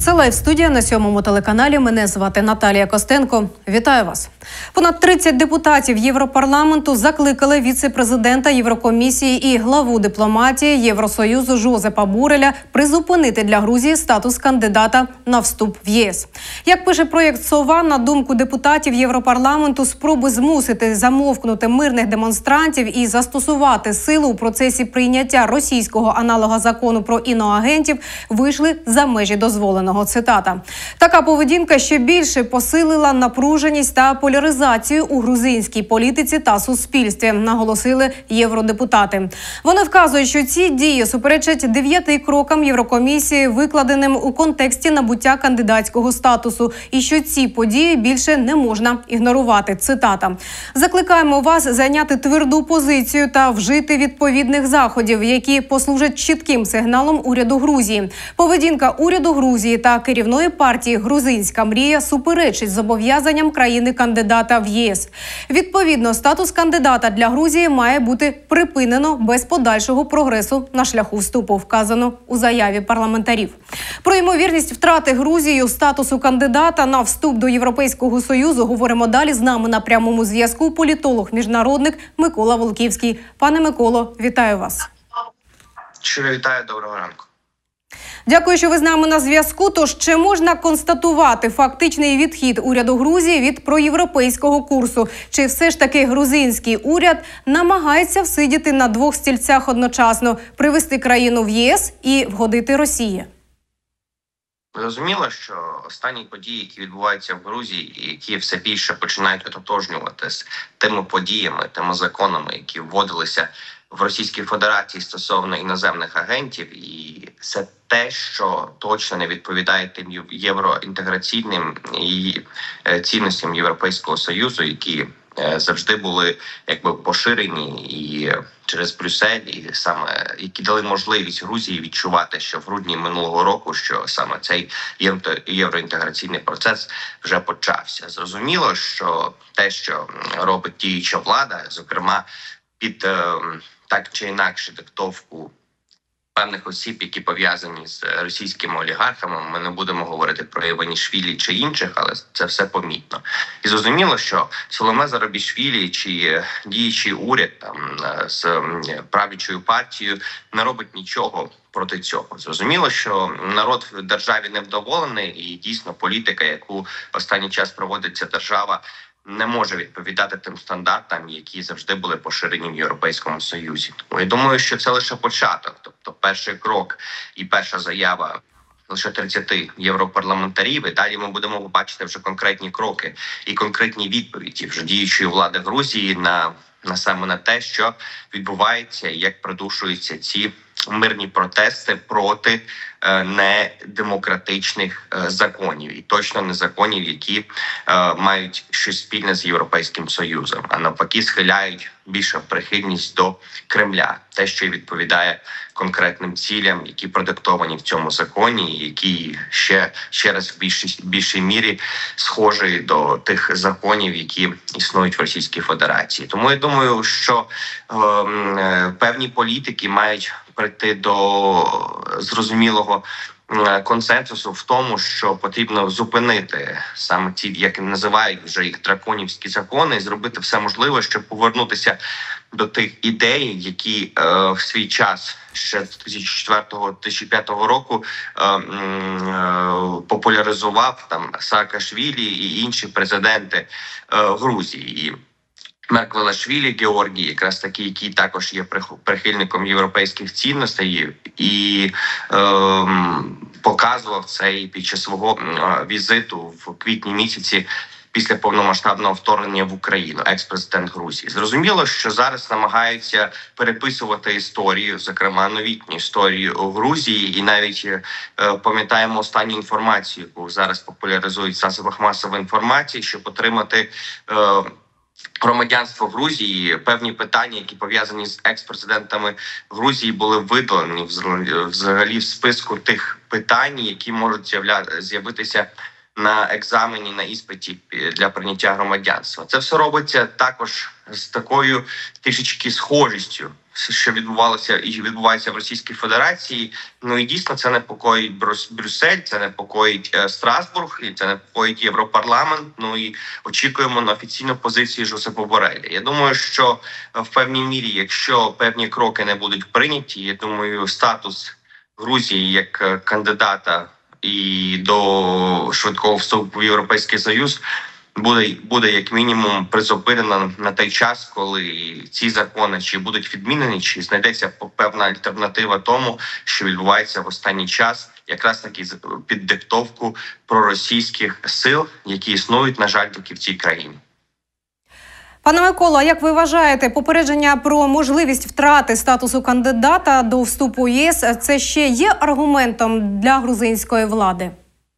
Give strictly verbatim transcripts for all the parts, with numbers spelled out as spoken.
Це лайв-студія на сьомому телеканалі. Мене звати Наталія Костенко. Вітаю вас. Понад тридцять депутатів Європарламенту закликали віце-президента Єврокомісії і главу дипломатії Євросоюзу Жозепа Бореля призупинити для Грузії статус кандидата на вступ в ЄС. Як пише проєкт «Сова», на думку депутатів Європарламенту, спроби змусити замовкнути мирних демонстрантів і застосувати силу у процесі прийняття російського аналога закону про іноагентів вийшли за межі дозволеного. Цитата. Така поведінка ще більше посилила напруженість та поляризацію у грузинській політиці та суспільстві, наголосили євродепутати. Вони вказують, що ці дії суперечать дев'яти крокам Єврокомісії, викладеним у контексті набуття кандидатського статусу, і що ці події більше не можна ігнорувати. Цитата. Закликаємо вас зайняти тверду позицію та вжити відповідних заходів, які послужать чітким сигналом уряду Грузії. Поведінка уряду Грузії та керівної партії «Грузинська мрія» суперечить зобов'язанням країни-кандидата в ЄС. Відповідно, статус кандидата для Грузії має бути припинено без подальшого прогресу на шляху вступу, вказано у заяві парламентарів. Про ймовірність втрати Грузією статусу кандидата на вступ до Європейського Союзу говоримо далі. З нами на прямому зв'язку політолог-міжнародник Микола Волківський. Пане Миколо, вітаю вас. Щиро вітаю, доброго ранку. Дякую, що ви з нами на зв'язку. Тож, чи можна констатувати фактичний відхід уряду Грузії від проєвропейського курсу? Чи все ж таки грузинський уряд намагається всидіти на двох стільцях одночасно – привести країну в ЄС і вгодити Росії? Зрозуміло, що останні події, які відбуваються в Грузії, які все більше починають ототожнювати з тими подіями, тими законами, які вводилися в Російській Федерації стосовно іноземних агентів, і це те, що точно не відповідає тим євроінтеграційним і цінностям Європейського Союзу, які завжди були якби поширені і через Брюссель, і саме які дали можливість Грузії відчувати, що в грудні минулого року, що саме цей євроінтеграційний процес вже почався. Зрозуміло, що те, що робить діюча влада, зокрема під так чи інакше диктовку певних осіб, які пов'язані з російськими олігархами, ми не будемо говорити про Іванішвілі чи інших, але це все помітно. І зрозуміло, що Соломе Зарабішвілі чи діючий уряд там з правлячою партією не робить нічого проти цього. Зрозуміло, що народ в державі невдоволений, і дійсно політика, яку останній час проводить ця держава, не може відповідати тим стандартам, які завжди були поширені в Європейському Союзі. Тому я думаю, що це лише початок. Тобто перший крок і перша заява лише тридцяти європарламентарів, і далі ми будемо побачити вже конкретні кроки і конкретні відповіді вже діючої влади Грузії на, на саме на те, що відбувається і як придушуються ці мирні протести проти е, недемократичних е, законів. І точно не законів, які е, мають щось спільне з Європейським Союзом, а навпаки схиляють більше прихильність до Кремля. Те, що відповідає конкретним цілям, які продиктовані в цьому законі, і які ще, ще раз в більшій, більшій мірі схожі до тих законів, які існують в Російській Федерації. Тому я думаю, що е, е, певні політики мають прийти до зрозумілого консенсусу в тому, що потрібно зупинити саме ці, як називають вже їх, драконівські закони, і зробити все можливе, щоб повернутися до тих ідей, які е, в свій час ще з дві тисячі четвертого - дві тисячі п'ятого року е, е, популяризував там Саакашвілі і інші президенти е, Грузії. І Мерквелашвілі Георгій, якраз такий, який також є прихильником європейських цінностей, і е, показував це і під час свого візиту в квітні місяці після повномасштабного вторгнення в Україну, екс-президент Грузії. Зрозуміло, що зараз намагаються переписувати історію, зокрема новітню історію у Грузії, і навіть е, пам'ятаємо останню інформацію, яку зараз популяризують в засобах масової інформації, щоб отримати е, громадянство Грузії. Певні питання, які пов'язані з екс-президентами Грузії, були видалені взагалі в списку тих питань, які можуть з'явитися на екзамені, на іспиті для прийняття громадянства. Це все робиться також з такою трішечки схожістю що відбувалося і відбувається в Російській Федерації. Ну і дійсно це непокоїть Брюссель, це непокоїть Страсбург, і це непокоїть Європарламент. Ну і очікуємо на офіційну позицію Жозепа Борреля. Я думаю, що в певній мірі, якщо певні кроки не будуть прийняті, я думаю, статус Грузії як кандидата і до швидкого вступу в Європейський Союз буде, буде як мінімум призупинено на той час, коли ці закони чи будуть відмінені, чи знайдеться певна альтернатива тому, що відбувається в останній час, якраз таки під диктовку проросійських сил, які існують, на жаль, таки в цій країні. Пане Миколо, а як ви вважаєте, попередження про можливість втрати статусу кандидата до вступу в ЄС – це ще є аргументом для грузинської влади?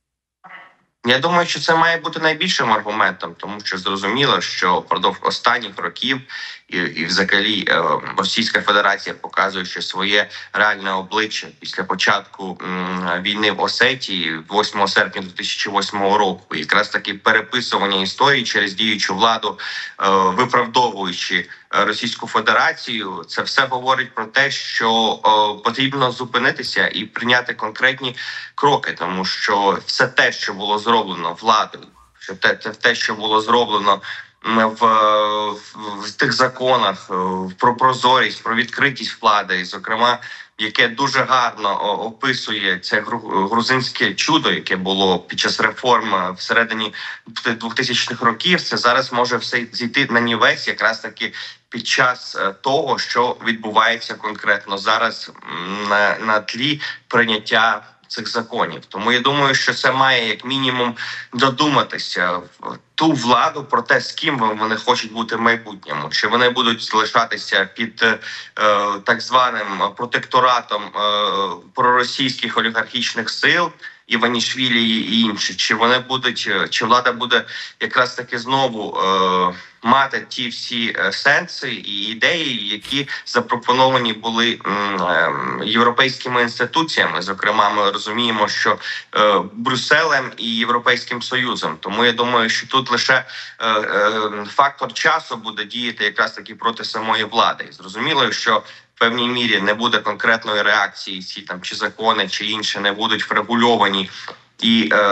Я думаю, що це має бути найбільшим аргументом, тому що зрозуміло, що впродовж останніх років і, і взагалі Російська Федерація показує, що своє реальне обличчя після початку м, війни в Осетії восьмого серпня дві тисячі восьмого року, якраз таки переписування історії через діючу владу, е, виправдовуючи Російську Федерацію, це все говорить про те, що о, потрібно зупинитися і прийняти конкретні кроки, тому що все те, що було зроблено владою, що те, те, те що було зроблено в, в, в тих законах про прозорість, про відкритість влади, і, зокрема, яке дуже гарно описує це грузинське чудо, яке було під час реформ всередині двохтисячних років, це зараз може все зійти на нівець якраз таки під час того, що відбувається конкретно зараз на, на тлі прийняття цих законів. Тому я думаю, що це має як мінімум додуматися в ту владу про те, з ким вони хочуть бути в майбутньому. Чи вони будуть залишатися під е, так званим протекторатом е, проросійських олігархічних сил, Іванішвілі і інші, чи вони будуть, чи влада буде якраз таки знову е, мати ті всі сенси і ідеї, які запропоновані були е, європейськими інституціями. Зокрема, ми розуміємо, що е, Брюсселем і Європейським Союзом. Тому я думаю, що тут лише е, е, фактор часу буде діяти якраз таки проти самої влади. І зрозуміло, що в певній мірі не буде конкретної реакції, ці там чи закони, чи інші не будуть врегульовані і е,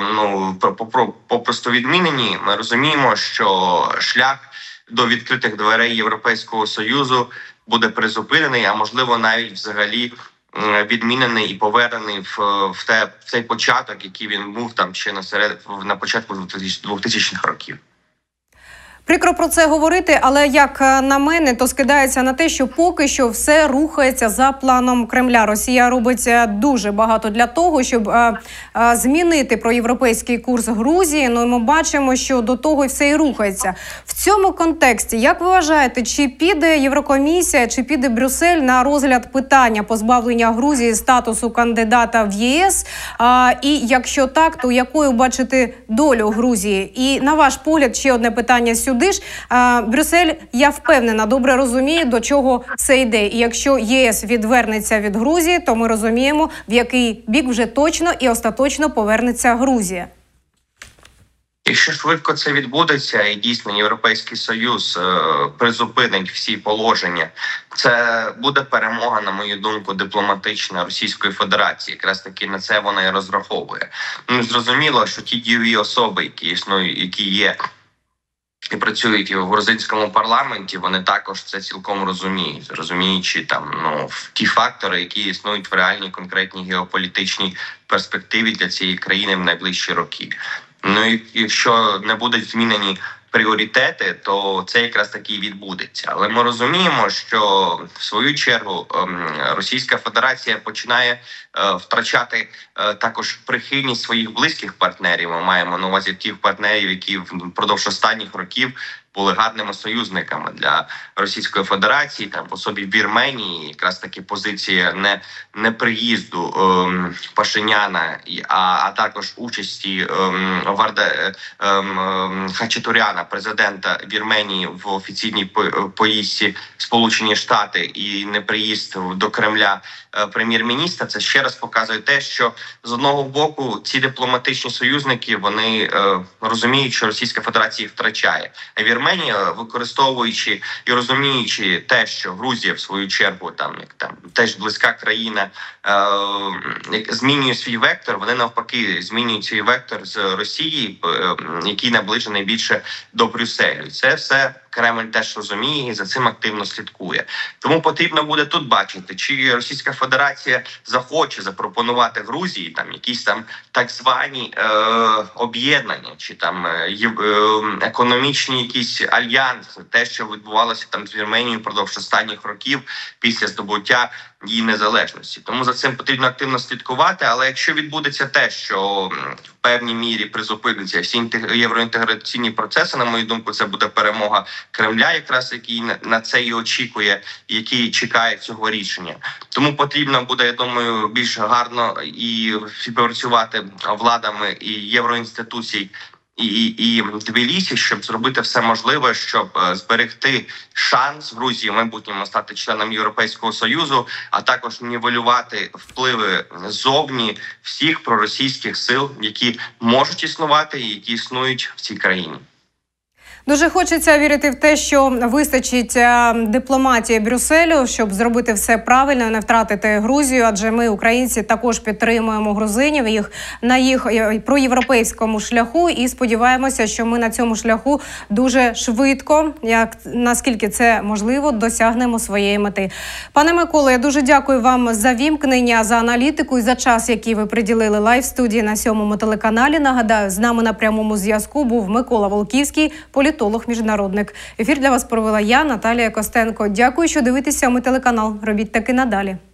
ну попросту відмінені. Ми розуміємо, що шлях до відкритих дверей Європейського Союзу буде призупинений, а можливо навіть взагалі відмінений і повернений в, в, те, в цей початок, який він був там ще на серед на початку двохтисячних років. Прикро про це говорити, але як на мене, то скидається на те, що поки що все рухається за планом Кремля. Росія робить дуже багато для того, щоб а, а, змінити проєвропейський курс Грузії. Ну, ми бачимо, що до того все і рухається. В цьому контексті, як ви вважаєте, чи піде Єврокомісія, чи піде Брюссель на розгляд питання позбавлення Грузії статусу кандидата в ЄС? А, і якщо так, то якою бачите долю Грузії? І на ваш погляд, ще одне питання сюди. Сюди ж Брюссель, я впевнена, добре розуміє, до чого це йде. І якщо ЄС відвернеться від Грузії, то ми розуміємо, в який бік вже точно і остаточно повернеться Грузія. Якщо швидко це відбудеться і дійсно Європейський Союз е, призупинить всі положення, це буде перемога, на мою думку, дипломатична Російської Федерації. Якраз таки на це вона і розраховує. Ну, зрозуміло, що ті дієві особи, які існують, які є і працюють в грузинському парламенті, вони також це цілком розуміють, розуміючи там ну ті фактори, які існують в реальній конкретній геополітичній перспективі для цієї країни в найближчі роки. Ну і якщо не будуть змінені пріоритети, то це якраз таки і відбудеться. Але ми розуміємо, що в свою чергу Російська Федерація починає втрачати також прихильність своїх близьких партнерів. Ми маємо на увазі тих партнерів, які впродовж останніх років були гарними союзниками для Російської Федерації, там в особі Вірменії, якраз таки позиція не, не приїзду ем, Пашиняна, а, а також участі ем, Варда, ем, Хачатуряна, президента Вірменії, в офіційній поїздці Сполучені Штати і неприїзд до Кремля е, прем'єр-міністра. Це ще раз показує те, що з одного боку ці дипломатичні союзники, вони е, розуміють, що Російська Федерація їх втрачає, а Вірменія Вірменія, використовуючи і розуміючи те, що Грузія в свою чергу там як там теж близька країна, е, змінює свій вектор, вони навпаки змінюють свій вектор з Росії, е, який наближений більше до Брюсселю. Це все Кремль теж розуміє і за цим активно слідкує. Тому потрібно буде тут бачити, чи Російська Федерація захоче запропонувати Грузії там якісь там так звані е, об'єднання, чи там е, е, економічні якісь альянси, те, що відбувалося там з Вірменією впродовж останніх років після здобуття її незалежності. Тому за цим потрібно активно слідкувати. Але якщо відбудеться те, що в певній мірі призупиниться всі євроінтеграційні процеси, на мою думку, це буде перемога Кремля, якраз який на це і очікує, який чекає цього рішення. Тому потрібно буде, я думаю, більш гарно і співпрацювати владами і євроінституцій і, і, і Тбілісі, щоб зробити все можливе, щоб зберегти шанс Грузії в майбутньому стати членом Європейського Союзу, а також нівелювати впливи ззовні всіх проросійських сил, які можуть існувати і які існують в цій країні. Дуже хочеться вірити в те, що вистачить дипломатії Брюсселю, щоб зробити все правильно, не втратити Грузію, адже ми, українці, також підтримуємо грузинів їх на їх проєвропейському шляху і сподіваємося, що ми на цьому шляху дуже швидко, як наскільки це можливо, досягнемо своєї мети. Пане Миколо, я дуже дякую вам за вімкнення, за аналітику і за час, який ви приділили лайв-студії на сьомому телеканалі. Нагадаю, з нами на прямому зв'язку був Микола Волківський, політолог. Політолог-міжнародник. Ефір для вас провела я, Наталія Костенко. Дякую, що дивитеся мій телеканал. Робіть таки надалі.